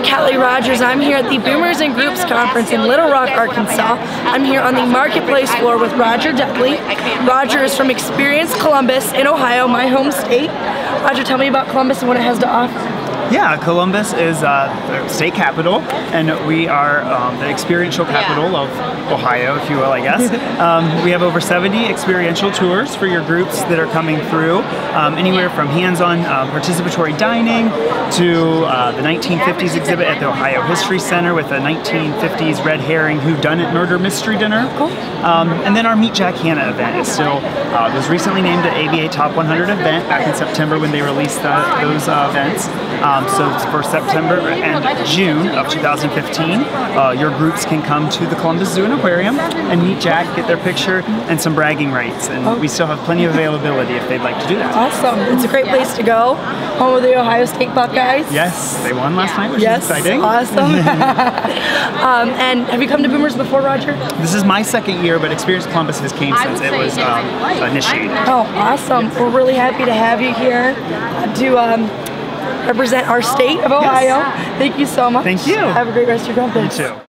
Kelly Rogers. I'm here at the Boomers and Groups Conference in Little Rock, Arkansas. I'm here on the marketplace floor with Roger Dudley. Roger is from Experience Columbus in Ohio, my home state. Roger, tell me about Columbus and what it has to offer. Yeah, Columbus is the state capital, and we are the experiential capital of Ohio, if you will, I guess. We have over 70 experiential tours for your groups that are coming through, anywhere from hands-on participatory dining to the 1950s exhibit at the Ohio History Center with a 1950s red herring whodunit murder mystery dinner. Cool. And then our Meet Jack Hanna event is still, was recently named an ABA Top 100 event back in September when they released those events. So it's for September and June of 2015. Your groups can come to the Columbus Zoo and Aquarium and meet Jack, get their picture, and some bragging rights. And we still have plenty of availability if they'd like to do that. Awesome. It's a great place to go. Home of the Ohio State Buckeyes. Yes, they won last night, which is exciting. Awesome. And have you come to Boomers before, Roger? This is my second year, but Experience Columbus has came since it was initiated. Oh, awesome. We're really happy to have you here to represent our state of Ohio. Yes. Thank you so much. Thank you. Have a great rest of your conference. You too.